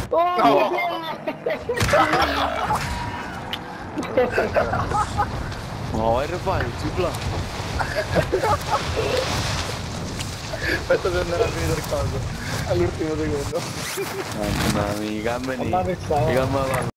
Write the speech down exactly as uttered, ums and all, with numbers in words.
Oh! No, era fai, si bla. Aspetta di andare a finire il coso. All'ultimo secondo. Mamma mia, gambe Mamma lì. che stava. Gamma